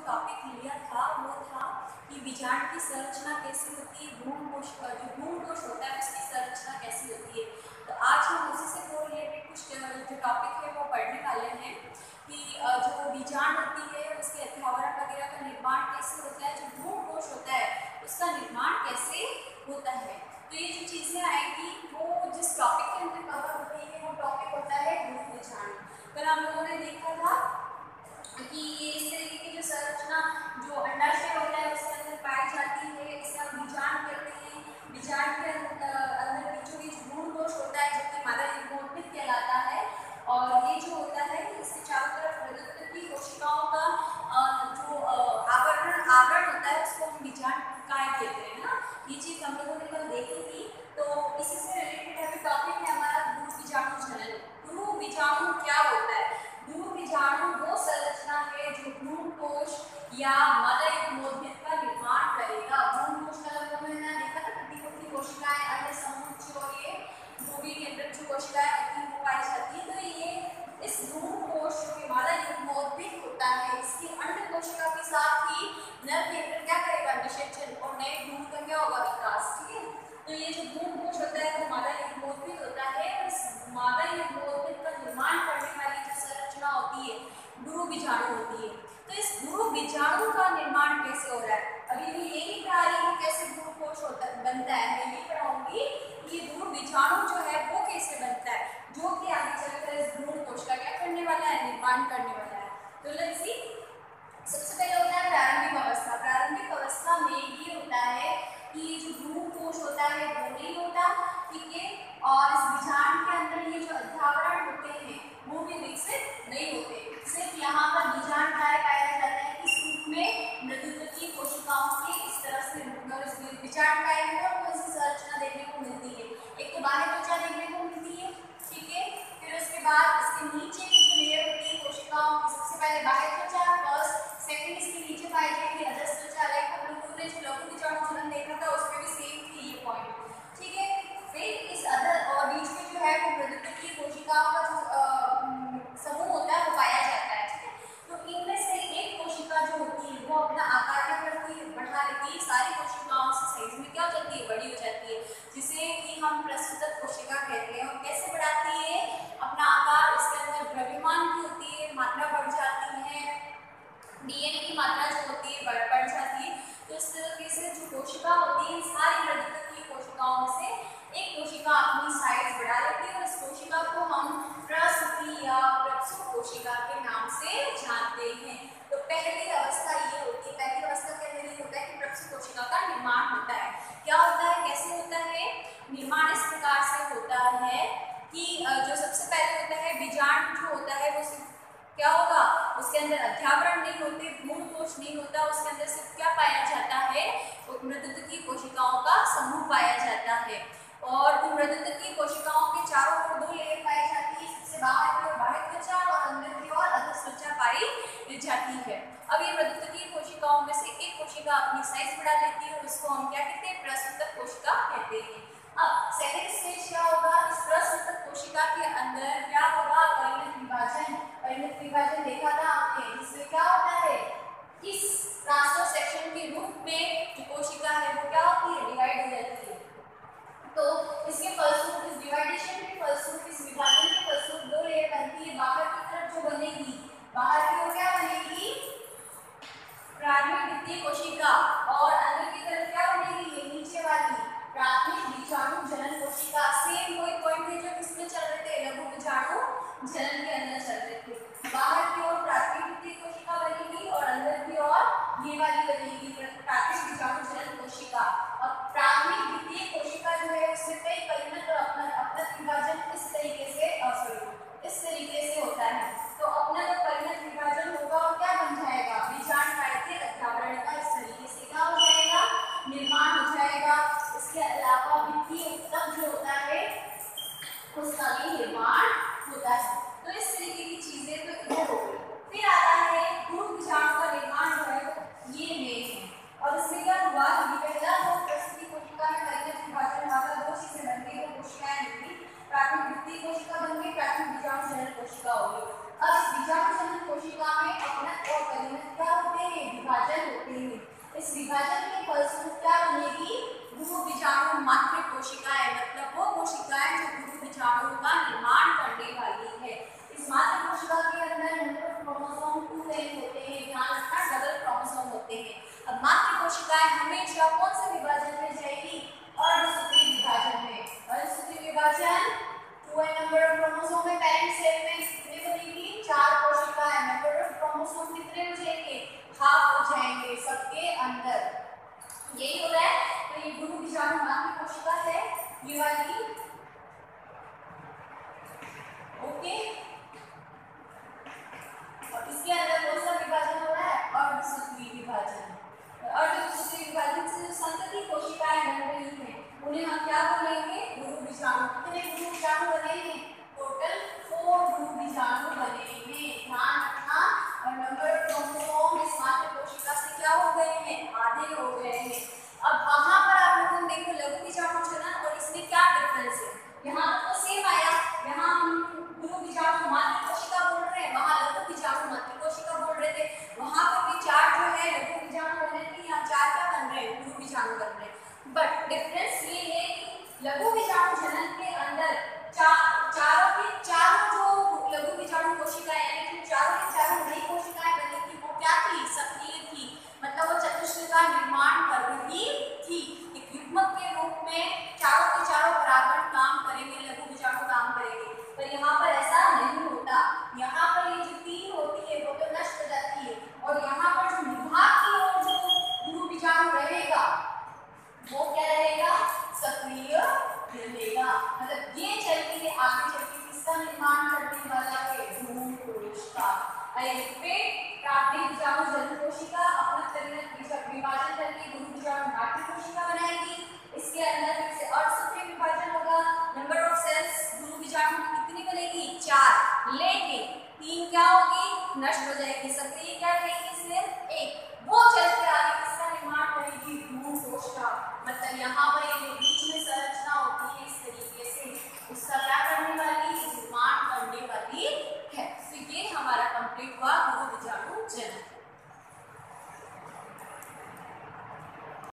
Topic लिया था वो था कि बीजांड की संरचना कैसी होती है, भ्रूणकोश होता है उसकी संरचना कैसी होती है। तो आज हम उसी से कोरिलेटेड कुछ जो टॉपिक है वो पढ़ने वाले हैं कि जो बीजांड होती है उसके अध्यावरण वगैरह का निर्माण कैसे होता है, जो भ्रूणकोश होता है उसका निर्माण कैसे होता है। तो ये जो चीज़ें आएगी वो जिस टॉपिक के अंदर कवर होती है वो टॉपिक होता है भ्रूण बीजांड। कल हम लोगों ने देखा था कि ये इस तरीके की जो संरचना जो अंडाशय होता है उसके अंदर पाई जाती है, इसे हम बीजांड कहते हैं। बीजांड के अंदर बीचों बीच भ्रूणकोश होता है जो कि मादा युग्मोद्भिद कहलाता है। और ये जो होता है इसके चारों तरफ प्रदत्त कोशिकाओं का जो आवरण होता है उसको हम बीजांड काय कहते हैं ना। ये चीज हम लोगों ने कल देखी थी। तो इसी से रिलेटेड अभी टॉपिक है हमारा भ्रूण बीजाणु जनन। भ्रूण बीजाणु क्या होता है? भ्रूण बीजाणु वो संरचना है जो भ्रूणकोश या मादा युग्मोद्भिद का निर्माण करेगा। भ्रूणकोश का मतलब मैंने देखा था प्रतिपुष्टि कोशिकाएं अन्य समुच्चय और ये भ्रूण के अंदर जो कोशिकाएं होती हैं वो पाई जाती है। तो ये इस भ्रूणकोश जो मादा युग्मोद्भिद होता है इसकी अंड कोशिका के साथ ही नर के अंदर क्या करेगा, निषेचन और नए भ्रूण का क्या होगा, विकास। ठीक है। तो ये जो भ्रूणकोश होता है वो मादा युग्मोद्भिद होता है। इस मादा युग्मोद्भिद का निर्माण करने वाली जो संरचना होती है भ्रूण बीजाणु होती है। तो इस भ्रूण बीजाणु का निर्माण कैसे हो रहा है, अभी भी यही पढ़ा रही हूँ कैसे भ्रूणकोश बनता है। मैं ये पढ़ाऊंगी कि भ्रूण बीजाणु जो है वो कैसे बनता है, जो कि आगे चलकर इस भ्रूणकोश का क्या करने वाला है, निर्माण करने वाला है। तो लेट्स सी, सबसे पहले होता है प्रारंभिक अवस्था। प्रारंभिक अवस्था में ये होता है कि जो भ्रूणकोश होता है वो नहीं होता, ठीक है। और इस बीजांड के अंदर ये जो अध्यावरण होते हैं वो भी विकसित नहीं होते। सिर्फ यहाँ पर बीजांड काय पाया जाता है कि सूप में मृदुत्वकीय कोशिकाओं के इस तरह से बीजांड काय है और कौन सी संरचना देखने को मिलती है। एक तो बाह्य त्वचा देखने को मिलती है, ठीक है। फिर उसके बाद इसके नीचे की जो लेयर होती है कोशिकाओं की, सबसे पहले बाह्य त्वचा फर्स्ट, सेकंड इसके नीचे पाई जाएगी अधस त्वचा। लाइक हम लोगों ने जो लघु बीजाणु जनन देखा था उसमें भी सेम थी ये पॉइंट, ठीक है। फिर इस अधर और बीच में जो है वो मृदुत्वकीय कोशिकाओं का जो समूह होता है वो पाया जाता है, ठीक है। तो इनमें से एक कोशिका जो होती है वो अपना आकार क्या करती है, बढ़ा लेती है। सारी कोशिकाओं से साइज में क्या हो जाती है, बड़ी हो जाती है, जिसे कि हम प्रस्तुत कोशिका कहते हैं। और कैसे बढ़ाती है अपना आकार, इसके अंदर द्रव्यमान की होती है, मात्रा बढ़ जाती है, डीएनए की मात्रा जो होती है बढ़ जाती है। तो इस तरीके से जो कोशिका होती है सारी मृदुत्वकीय कोशिकाओं में से एक कोशिका अपनी साइज बढ़ा लेती है और इस कोशिका को हम प्रसूति या प्रसव कोशिका के नाम से जानते हैं। तो पहली अवस्था ये होती है, पहली अवस्था के अंदर ये होता है कि प्रसव कोशिका का निर्माण होता है। क्या होता है, कैसे होता है निर्माण? इस प्रकार से होता है कि जो सबसे पहले होता है बीजांड जो होता है वो क्या होगा, उसके अंदर अध्यावरण नहीं होते, भ्रूणकोश नहीं होता, उसके अंदर सिर्फ क्या पाया जाता है, मृदुत्वकीय कोशिकाओं का समूह पाया जाता है। और उन मृदुत्वकीय कोशिकाओं के चारों ओर दो लेयर पाई जाती है, सबसे बाहर की ओर बाह्य त्वचा और अंदर की ओर अधस त्वचा पाई जाती है। अब ये मृदुत्वकीय कोशिकाओं में से एक कोशिका अपनी साइज बढ़ा लेती है और उसको हम क्या कहते हैं, प्रसूतक कोशिका कहते हैं। अब सेकंड स्टेज क्या होगा, इस प्रसूतक कोशिका के अंदर क्या होगा, परिणत विभाजन। परिणत विभाजन देखा था आपने, जिसमें क्या होता है, इस ट्रांसफर सेक्शन के रूप में जो कोशिका है वो क्या होती है, डिवाइड हो जाती है। तो इसके फलस्वरूप, इस डिवाइडेशन के फलस्वरूप, इस विभाजन के फलस्वरूप दो लेयर बनती है। बाहर की तरफ जो बनेगी, बाहर की ओर क्या बनेगी, प्राथमिक द्वितीय कोशिका, और अंदर की तरफ क्या बनेगी, ये नीचे वाली प्राथमिक बीजाणु जनन कोशिका। सेम वही पॉइंट है जो किसमें चल रहे थे, लघु बीजाणु जनन के अंदर चल रहे थे। बाहर की ओर प्राथमिक द्वितीय कोशिका बनेगी और अंदर की ओर ये वाली बनेगी प्राथमिक बीजाणु जनन कोशिका। और प्राथमिक द्वितीय कोशिका जो है उससे कई परिणत और अपनत विभाजन इस तरीके से होता है। तो अपना जो परिणत विभाजन होगा और क्या बन जाएगा, बीजांड काय के अध्यावरण का इस तरीके से क्या हो जाएगा, निर्माण हो जाएगा। इसके अलावा द्वितीय ऊतक जो होता है उसका भी निर्माण होता है। तो इस तरीके की चीजें तो इधर हो गई। फिर आता है भ्रूण बीजाणु का निर्माण जो है ये मेन है। और इसमें क्या हुआ, पहला तो प्रसूति कोशिका में परिणत विभाजन हुआ, दो चीजें बन गई, दो कोशिकाएं निकली, प्राथमिक द्वितीय कोशिका बन गई, प्राथमिक बीजाणु जनन कोशिका हो गई। अब इस बीजाणु जनन कोशिका में अपनत और परिणत क्या होते हैं, विभाजन के फलस्वरूप क्या बनेगी, गुरु बीजाणु मात्र कोशिकाएं, मतलब वो कोशिकाएं जो गुरु बीजाणु का निर्माण करने वाली है। इस मात्र कोशिका के अंदर नंबर ऑफ क्रोमोसोम 2 होते हैं, ध्यान रखना डबल क्रोमोसोम होते हैं। अब मात्र कोशिकाएं हमेशा कौन से विभाजन में जाएगी, अर्धसूत्री विभाजन में। अर्धसूत्री विभाजन 2 नंबर ऑफ क्रोमोसोम में पेरेंट सेल में कितने बनेगी, 4 कोशिकाएं। नंबर ऑफ क्रोमोसोम कितने हो जाएंगे, हाफ हो जाएंगे सबके अंदर। यही हो रहा है। तो ये गुरु बीजाणु मात्र कोशिका है ये वाली, ओके। और इसके अंदर कौन सा विभाजन हो रहा है, अर्धसूत्री विभाजन। अर्धसूत्री विभाजन से जो संतति कोशिकाएं बन रही हैं उन्हें हम क्या बोलेंगे, गुरु बीजाणु। कितने गुरु बीजाणु बने हैं, टोटल 4 गुरु बीजाणु बने हैं, ध्यान रखना। और नंबर ऑफ क्रोमोसोम इस मात्र कोशिका से क्या हो गए हैं, आधे हो गए हैं। अब वहां पर आप लोगों ने देखो लघु बीजाणु जनन और इसमें क्या डिफरेंस है, यहाँ तो सेम आया, यहाँ हम गुरु बीजाणु मात्र कोशिका बोल रहे हैं, वहां लघु बीजाणु मात्र कोशिका बोल रहे थे। वहां पर भी 4 जो है लघु बीजाणु बन रहे थे, यहाँ 4 क्या बन रहे हैं, गुरु बीजाणु बन रहे हैं। बट डिफरेंस ये है कि लघु बीजाणु जनन के अंदर चारों के चारों जो लघु बीजाणु कोशिकाएं यानी कि चारों की चारों नई कोशिकाएं बनी थी वो क्या थी, सक्रिय थी, मतलब वो चतुष्क का निर्माण कर रही थी। एक युग्मक के रूप में चारों के चारों परागण काम करेंगे, लघु बीजाणु काम करेंगे। पर यहाँ पर ऐसा नहीं होता, यहाँ पर ये जो 3 होती है वो तो नष्ट हो जाती है, और यहाँ पर जो विभाग की ओर जो गुरु बीजाणु रहेगा वो क्या रहेगा, सक्रिय रहेगा। मतलब ये चल के आगे चल के किसका निर्माण करने वाला है, भ्रूण कोश का। I repeat,